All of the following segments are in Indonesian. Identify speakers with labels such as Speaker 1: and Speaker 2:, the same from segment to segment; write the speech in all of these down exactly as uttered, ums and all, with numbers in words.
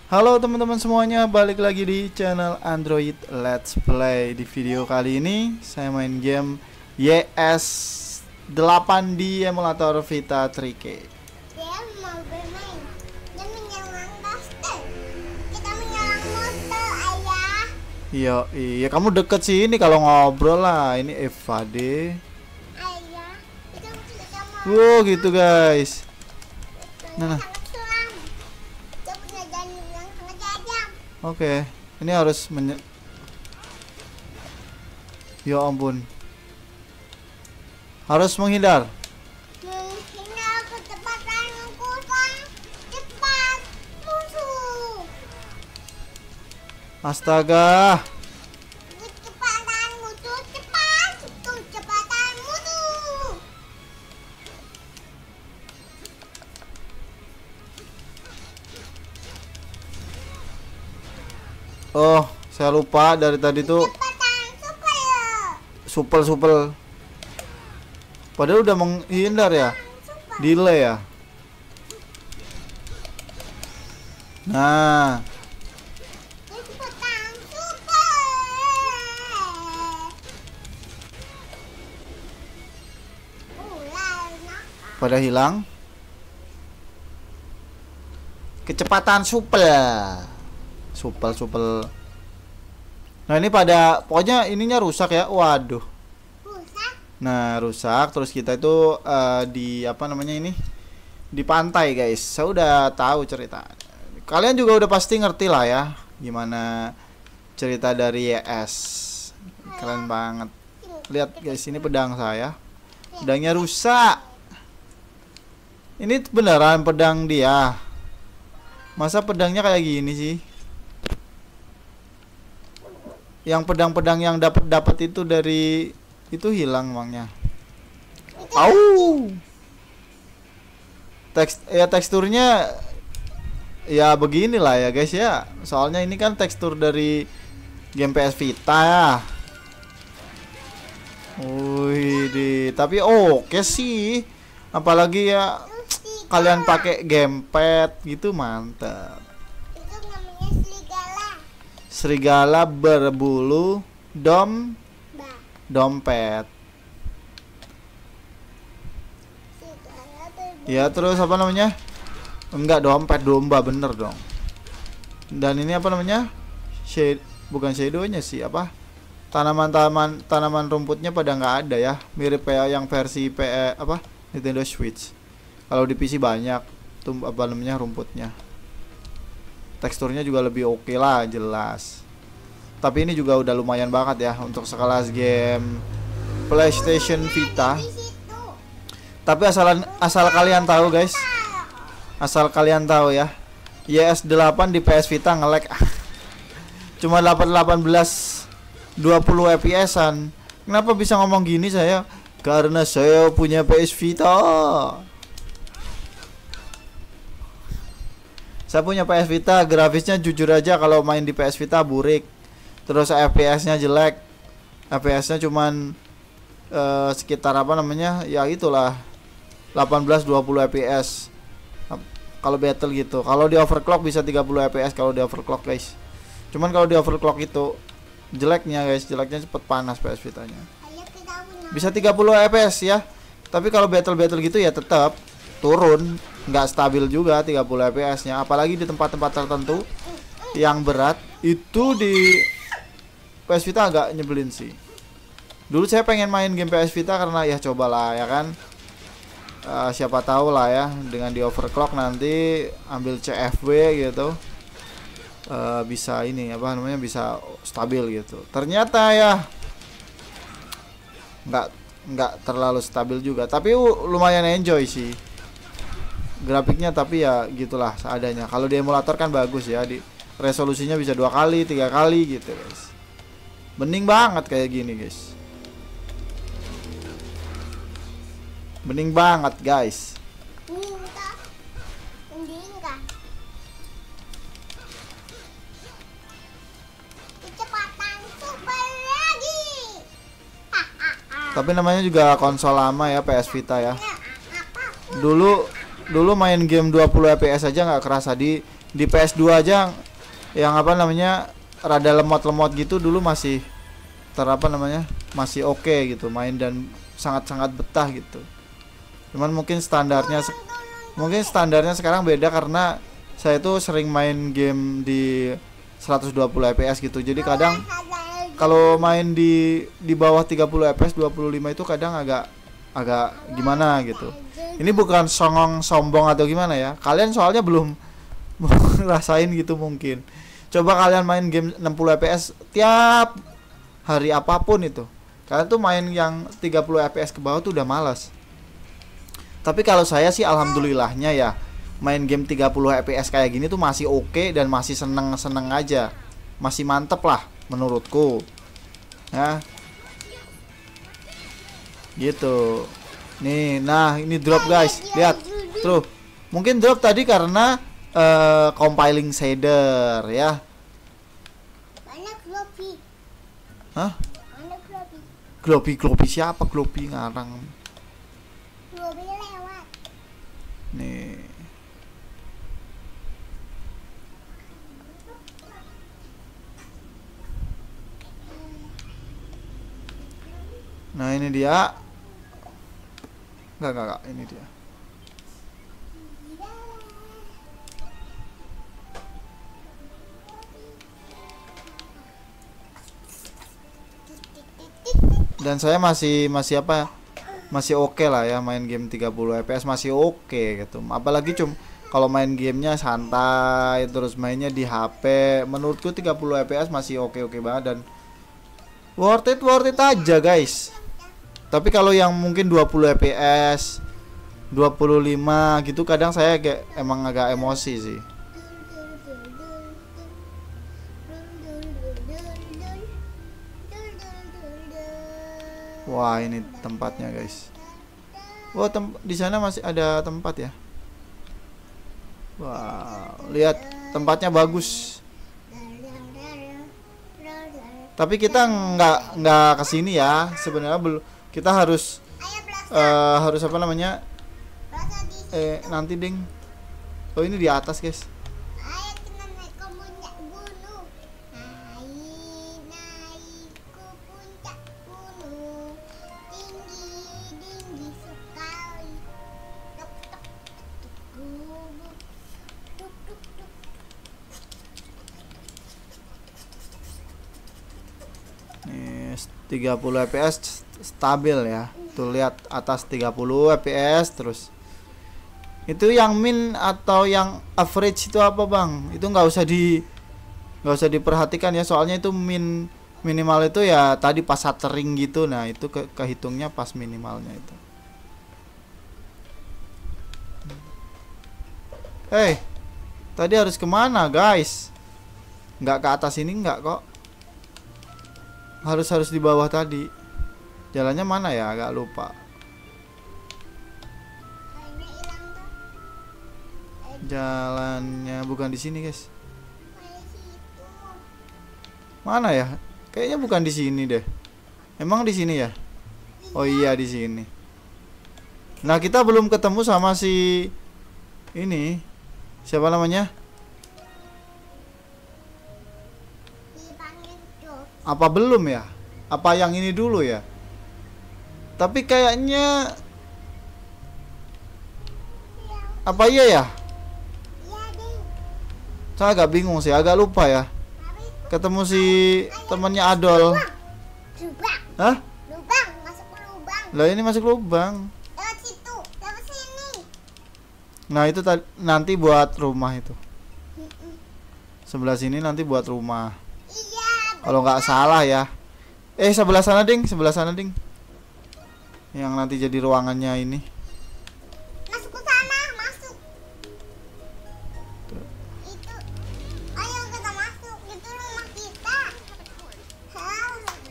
Speaker 1: Halo teman-teman semuanya, balik lagi di channel Android Let's Play. Di video kali ini saya main game Y S delapan di emulator Vita tiga K.
Speaker 2: Dia mau bermain dan menyerang monster. Kita menyerang monster, ayah.
Speaker 1: Iya, iya kamu deket sih ini kalau ngobrol lah. Ini Eva D.
Speaker 2: Ayah, kita kita mau.
Speaker 1: Wow gitu guys. Nah, nah.
Speaker 2: Sangat suram. Kita punya jalan yang sangat tajam.
Speaker 1: Oke, ini harus menye... Ya ampun. Harus menghindar.
Speaker 2: Menghindar kecepatan musuh. Cepat musuh.
Speaker 1: Astaga.
Speaker 2: Kecepatan musuh cepat. Kecepatan musuh.
Speaker 1: Oh, saya lupa dari tadi tuh
Speaker 2: Kecepatan supaya.
Speaker 1: supel-supel. Padahal udah menghindar ya.
Speaker 2: Super.
Speaker 1: Delay ya. Nah,
Speaker 2: Kecepatan super. Ular nakal.
Speaker 1: pada hilang. Kecepatan supel. Supel-supel. Nah, ini pada pokoknya ininya rusak ya. Waduh.
Speaker 2: Rusak.
Speaker 1: Nah, rusak. Terus kita itu eh, di apa namanya ini? Di pantai, guys. Saya udah tahu cerita. Kalian juga udah pasti ngerti lah ya gimana cerita dari Y S. Keren banget. Lihat guys, ini pedang saya. Pedangnya rusak. Ini beneran pedang dia. Masa pedangnya kayak gini sih? Yang pedang-pedang yang dapat dapat itu dari itu hilang emangnya. Au. Teks ya teksturnya ya beginilah ya guys ya. Soalnya ini kan tekstur dari game P S Vita ya. Wih, di tapi oke sih. Apalagi ya kalian pakai gamepad gitu mantap.
Speaker 2: Itu namanya serigala.
Speaker 1: Serigala berbulu dom
Speaker 2: Bah,
Speaker 1: dompet.
Speaker 2: serigala berbulu.
Speaker 1: Ya terus apa namanya? Enggak, dompet domba bener dong. Dan ini apa namanya? Shade bukan shadownya sih apa? Tanaman-tanaman tanaman rumputnya pada nggak ada ya. Mirip kayak yang versi P E apa? Nintendo Switch. Kalau di P C banyak tuh apa namanya rumputnya. Teksturnya juga lebih oke lah, jelas. Tapi ini juga udah lumayan banget ya untuk sekelas game PlayStation Vita.
Speaker 2: Di situ.
Speaker 1: Tapi asal asal kalian tahu guys, asal kalian tahu ya, Y S delapan di P S Vita nge-lag. Cuma delapan delapan belas dua puluh F P S-an. Kenapa bisa ngomong gini saya? Karena saya punya P S Vita. Saya punya P S Vita, grafisnya jujur aja kalau main di P S Vita burik. Terus F P S-nya jelek. F P S-nya cuman uh, sekitar apa namanya? Ya itulah delapan belas dua puluh F P S. Kalau battle gitu. Kalau di overclock bisa tiga puluh F P S kalau di overclock, guys. Cuman kalau di overclock itu jeleknya, guys, jeleknya cepet panas P S Vita-nya.
Speaker 2: Ayah, kita punya.
Speaker 1: Bisa tiga puluh F P S ya. Tapi kalau battle-battle gitu ya tetap turun, nggak stabil juga tiga puluh F P S-nya, apalagi di tempat-tempat tertentu yang berat. Itu di P S Vita agak nyebelin sih. Dulu saya pengen main game P S Vita karena ya cobalah ya kan. Uh, siapa tahu lah ya dengan di overclock nanti ambil C F W gitu. Uh, bisa ini apa namanya bisa stabil gitu. Ternyata ya nggak nggak terlalu stabil juga, tapi lumayan enjoy sih grafiknya. Tapi ya gitulah seadanya. Kalau di emulator kan bagus ya, di resolusinya bisa dua kali tiga kali gitu guys. Bening banget kayak gini guys, bening banget guys.
Speaker 2: Ini kita mendingkan. Kecepatan super lagi.
Speaker 1: Tapi namanya juga konsol lama ya P S Vita ya.
Speaker 2: Apa?
Speaker 1: Dulu dulu main game dua puluh F P S aja nggak kerasa. Di Di P S dua aja yang apa namanya rada lemot-lemot gitu dulu masih ter apa namanya masih oke okay gitu main dan sangat-sangat betah gitu. Cuman mungkin standarnya mungkin standarnya sekarang beda karena saya tuh sering main game di seratus dua puluh F P S gitu. Jadi kadang kalau main di di bawah tiga puluh F P S dua puluh lima itu kadang agak agak gimana gitu. Ini bukan songong sombong atau gimana ya. Kalian soalnya belum ngerasain gitu mungkin. Coba kalian main game enam puluh F P S tiap hari apapun itu. Kalian tuh main yang tiga puluh F P S ke bawah tuh udah malas. Tapi kalau saya sih alhamdulillahnya ya main game tiga puluh F P S kayak gini tuh masih oke okay dan masih seneng-seneng aja. Masih mantep lah menurutku. Ya. Gitu. Nih, nah ini drop guys. Lihat. Tuh. Mungkin drop tadi karena uh, compiling shader ya.
Speaker 2: Banyak Gloppy.
Speaker 1: Hah?
Speaker 2: Banyak Gloppy.
Speaker 1: Gloppy Gloppy siapa Gloppy ngarang?
Speaker 2: Gloppy lewat.
Speaker 1: Nih. Nah ini dia. Enggak enggak enggak ini dia. Dan saya masih masih apa? Masih oke okay lah ya main game tiga puluh F P S masih oke okay gitu. Apalagi cum kalau main gamenya santai terus mainnya di H P, menurutku tiga puluh F P S masih oke-oke banget dan worth it worth it aja guys. Tapi kalau yang mungkin dua puluh F P S, dua puluh lima gitu kadang saya kayak emang agak emosi sih. Wah, ini tempatnya guys. Wah, tem di sana masih ada tempat ya. Wah, lihat tempatnya bagus. Tapi kita nggak nggak kesini ya. Sebenarnya belum. Kita harus uh, harus apa namanya? Eh nanti ding. Oh ini di atas guys. tiga puluh F P S stabil ya. Tuh lihat atas tiga puluh F P S terus. Itu yang min atau yang average itu apa, Bang? Itu nggak usah di nggak usah diperhatikan ya, soalnya itu min minimal itu ya tadi pas stuttering gitu. Nah, itu ke kehitungnya pas minimalnya itu. Eh, hey, tadi harus kemana, guys? Nggak ke atas ini nggak kok. Harus harus di bawah tadi. Jalannya mana ya? Agak lupa. Jalannya bukan di sini, guys. Mana ya? Kayaknya bukan di sini deh. Emang di sini ya? Oh iya di sini. Nah, kita belum ketemu sama si ini. Siapa namanya? Apa belum ya? Apa yang ini dulu ya? Tapi kayaknya apa iya ya? Saya agak bingung sih, agak lupa ya. Ketemu si temannya Adol. Hah?
Speaker 2: Lubang, masuk lubang.
Speaker 1: Lah ini masuk lubang.
Speaker 2: Lewat situ, lewat sini.
Speaker 1: Nah, itu nanti buat rumah itu. Sebelah sini nanti buat rumah.
Speaker 2: Iya.
Speaker 1: Kalau nggak salah ya. Eh sebelah sana ding, sebelah sana ding. Yang nanti jadi ruangannya ini.
Speaker 2: Masuk ke sana, masuk.
Speaker 1: Tuh.
Speaker 2: Itu. Ayo kita masuk, itu rumah kita. Hah?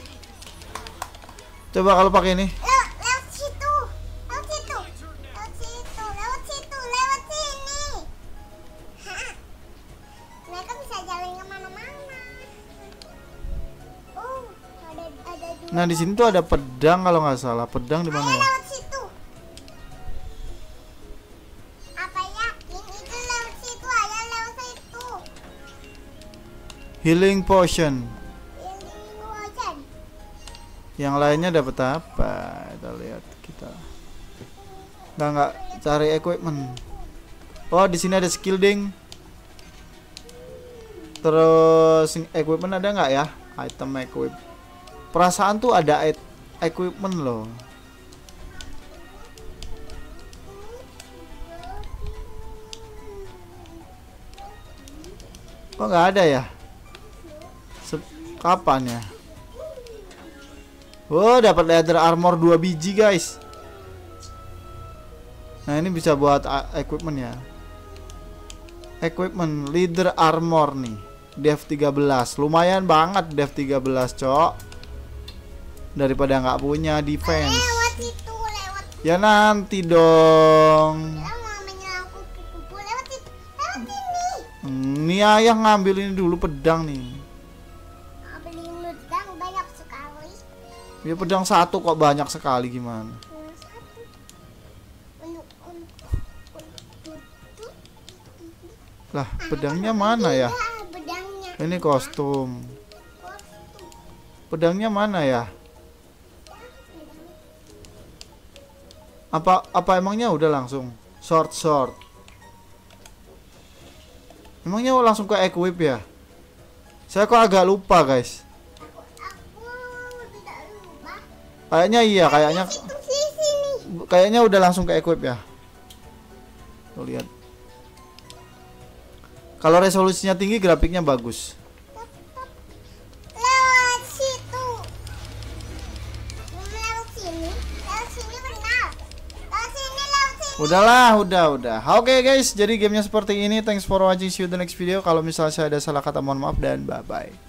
Speaker 1: Coba kalau pakai ini.
Speaker 2: Lewat, lewat situ, lewat situ, lewat situ, lewat situ, lewat sini. Hah? Mereka bisa jalan kemana-mana. Oh, ada ada dua.
Speaker 1: Nah, di sini tuh ada pedang kalau nggak salah. Pedang di mana
Speaker 2: Ayo
Speaker 1: ya?
Speaker 2: lewat situ. Apa yakin itu lewat situ? Ayo lewat situ.
Speaker 1: Healing potion.
Speaker 2: Healing potion.
Speaker 1: Yang lainnya dapat apa? Kita lihat kita. Nggak nggak cari equipment. Oh, di sini ada skill ding. Terus equipment ada nggak ya? Item equip. Perasaan tuh ada e equipment loh. Kok nggak ada ya? Sep kapan ya? Oh, dapat leather armor dua biji, guys. Nah, ini bisa buat equipment ya. Equipment leather armor nih. Dev tiga belas. Lumayan banget Dev tiga belas, Cok. Daripada nggak punya defense.
Speaker 2: Lewat situ, lewat.
Speaker 1: Ya nanti dong.
Speaker 2: Kita mau menyerang kupu-kupu lewat situ. Lewat sini.
Speaker 1: Hmm, Ini ayah ngambil ini dulu pedang nih.
Speaker 2: Beli pedang banyak sekali.
Speaker 1: Ya pedang satu kok banyak sekali gimana?
Speaker 2: Cuma satu. Untuk untuk untuk
Speaker 1: Lah, pedangnya mana ya?
Speaker 2: pedangnya.
Speaker 1: Ini kostum.
Speaker 2: Kostum.
Speaker 1: Pedangnya mana ya? Apa apa emangnya udah langsung short short? Emangnya langsung ke equip ya? Saya kok agak lupa, guys.
Speaker 2: Aku aku tidak lupa.
Speaker 1: Kayaknya iya, kayaknya
Speaker 2: Situ sini sini.
Speaker 1: kayaknya udah langsung ke equip ya. Tuh lihat. Kalau resolusinya tinggi, grafiknya bagus.
Speaker 2: Lewat situ. Lewat sini. Lewat sini benar. Lewat sini, lewat sini.
Speaker 1: Udahlah, udah, udah. Oke guys, jadi gamenya seperti ini. Thanks for watching. See you the next video. Kalau misalnya saya ada salah kata, mohon maaf dan bye bye.